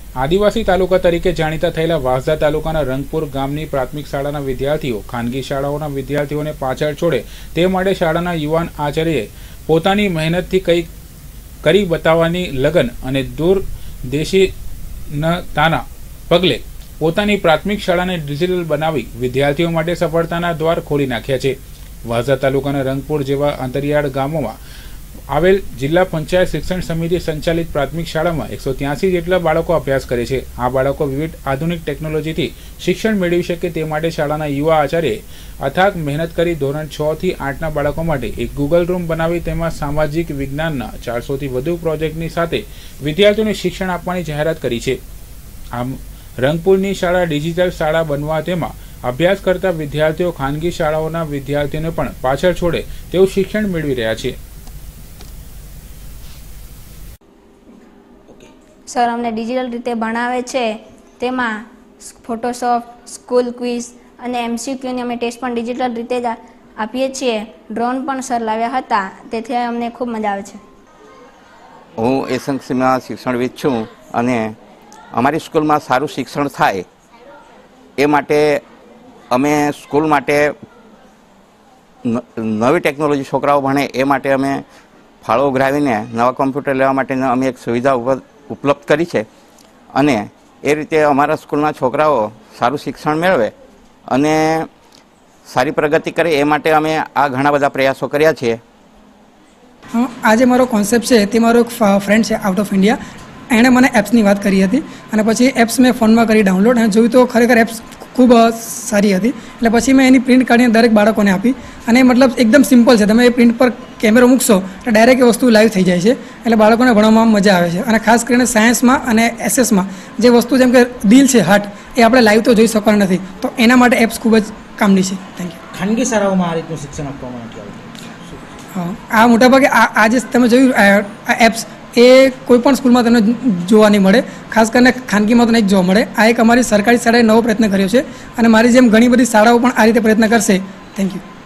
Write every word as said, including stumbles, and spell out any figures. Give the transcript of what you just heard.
આદિવાસી તાલુકા તરીકે જાણીતા થયેલા વાંસદા તાલુકાના રંગપુર ગામની પ્રાથમિક શાળાના વિદ્યાર્થીઓ ખાનગી શાળાઓના વિદ્યાર્થીઓને પાછળ છોડે તે માટે શાળાના યુવાન આચાર્યએ પોતાની મહેનતથી કંઈક કરી બતાવવાની લગન અને દૂરદેશીનતાના પગલે પોતાની પ્રાથમિક શાળાને ડિજિટલ બનાવી વિદ્યાર્થીઓ માટે સફળતાના દ્વાર ખોલી નાખ્યા છે। વાંસદા તાલુકાના રંગપુર જેવા અંતરિયાળ ગામોમાં આવેલ જિલ્લા પંચાયત શિક્ષણ સમિતિ સંચાલિત પ્રાથમિક શાળામાં એકસો ત્યાસી જેટલા બાળકો અભ્યાસ કરે છે। આ બાળકો વિવિધ આધુનિક ટેકનોલોજીથી શિક્ષણ મેળવી શકે તે માટે શાળાના યુવા આચાર્યએ અથાગ મહેનત કરી ધોરણ છ થી આઠના બાળકો માટે એક ગૂગલ રૂમ બનાવી તેમાં સામાજિક વિજ્ઞાનના ચારસોથી વધુ પ્રોજેક્ટની સાથે વિદ્યાર્થીઓને શિક્ષણ આપવાની જાહેરાત કરી છે। આમ રંગપુરની શાળા ડિજિટલ શાળા બનવા તેમાં અભ્યાસ કરતા વિદ્યાર્થીઓ ખાનગી શાળાઓના વિદ્યાર્થીઓને પણ પાછળ છોડે તેવું શિક્ષણ મેળવી રહ્યા છે। સર અમને ડિજિટલ રીતે ભણાવે છે, તેમાં ફોટોશોપ, સ્કૂલ ક્વિઝ અને એમસીક્યુની અમે ટેસ્ટ પણ ડિજિટલ રીતે જ આપીએ છીએ। ડ્રોન પણ સર લાવ્યા હતા, તેથી અમને ખૂબ મજા આવે છે। હું એસએમસીમાં શિક્ષણવિદ છું અને અમારી સ્કૂલમાં સારું શિક્ષણ થાય એ માટે અમે સ્કૂલ માટે નવી ટેકનોલોજી છોકરાઓ ભણે એ માટે અમે ફાળો ઉઘરાવીને નવા કોમ્પ્યુટર લેવા માટેની અમે એક સુવિધા ઉપલબ્ધ કરી છે અને એ રીતે અમારા સ્કૂલના છોકરાઓ સારું શિક્ષણ મેળવે અને સારી પ્રગતિ કરે એ માટે અમે આ ઘણા બધા પ્રયાસો કર્યા છે। આજે મારો કોન્સેપ્ટ છે તે મારો એક ફ્રેન્ડ છે આઉટ ઓફ ઇન્ડિયા, એણે મને એપ્સની વાત કરી હતી અને પછી એપ્સ મેં ફોનમાં કરી ડાઉનલોડ અને જોયું તો ખરેખર એપ્સ ખૂબ સારી હતી, એટલે પછી મેં એની પ્રિન્ટ કાઢીને દરેક બાળકોને આપી અને મતલબ એકદમ સિમ્પલ છે, તમે એ પ્રિન્ટ પર કેમેરો મૂકશો તો ડાયરેક્ટ એ વસ્તુ લાઈવ થઈ જાય છે, એટલે બાળકોને ભણવામાં મજા આવે છે। અને ખાસ કરીને સાયન્સમાં અને એસએસમાં જે વસ્તુ જેમ કે દિલ છે, હાર્ટ, એ આપણે લાઈવ તો જોઈ શકવાના નથી, તો એના માટે એપ્સ ખૂબ જ કામની છે। Thank you. ખાનગી શાળાઓમાં આ રીતનું શિક્ષણ આપવામાં નથી આવતું? હા, આ મોટાભાગે આ આજે તમે જોયું આ એપ્સ એ કોઈ પણ સ્કૂલમાં તમને જોવા નહીં મળે, ખાસ કરીને ખાનગીમાં તો નહીં જોવા મળે। આ એક અમારી સરકારી શાળાએ નવો પ્રયત્ન કર્યો છે અને મારી જેમ ઘણી બધી શાળાઓ પણ આ રીતે પ્રયત્ન કરશે। Thank you.